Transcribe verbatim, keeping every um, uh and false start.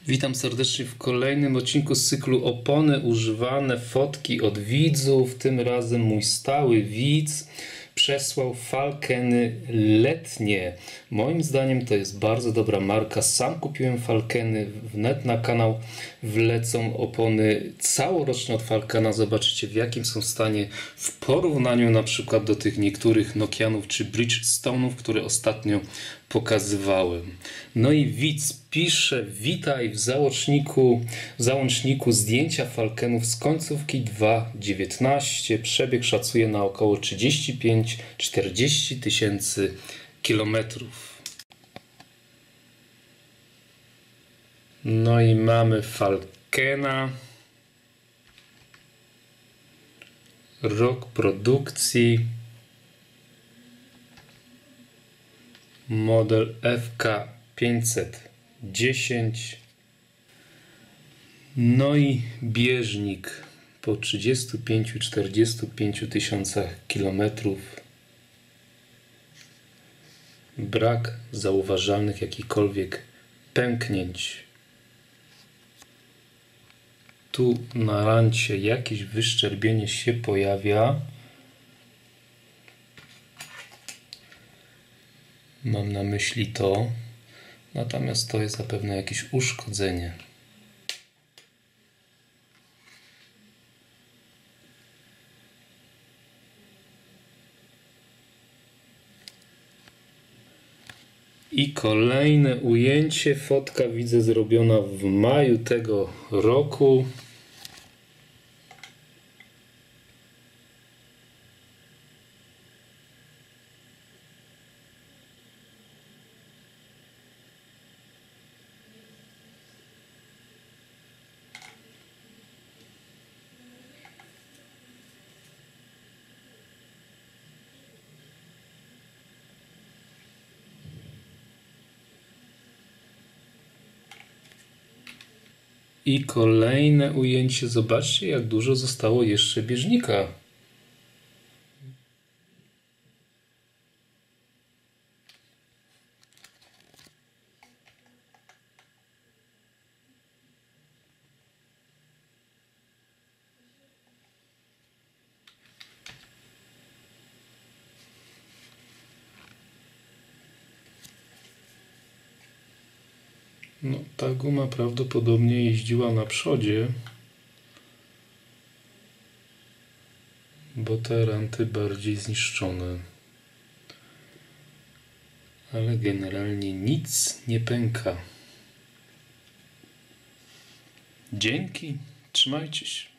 Witam serdecznie w kolejnym odcinku z cyklu Opony używane, fotki od widzów. Tym razem mój stały widz przesłał Falkeny letnie. Moim zdaniem to jest bardzo dobra marka. Sam kupiłem Falkeny. Wnet na kanał wlecą opony całoroczne od Falkena. Zobaczycie, w jakim są stanie w porównaniu na przykład do tych niektórych Nokianów czy Bridgestone'ów, które ostatnio pokazywałem. No i widz pisze: witaj w załączniku, w załączniku zdjęcia Falkenów z końcówki dwa tysiące dziewiętnaście. Przebieg szacuje na około trzydzieści pięć do czterdziestu tysięcy kilometrów. No i mamy Falkena. Rok produkcji. Model F K pięćset dziesięć. No i bieżnik po trzydziestu pięciu do czterdziestu pięciu tysiącach kilometrów. Brak zauważalnych jakichkolwiek pęknięć. Tu na rancie jakieś wyszczerbienie się pojawia. Mam na myśli to, natomiast to jest zapewne jakieś uszkodzenie. I kolejne ujęcie, fotka widzę zrobiona w maju tego roku. I kolejne ujęcie. Zobaczcie, jak dużo zostało jeszcze bieżnika. No, ta guma prawdopodobnie jeździła na przodzie, bo te ranty bardziej zniszczone. Ale generalnie nic nie pęka. Dzięki, trzymajcie się.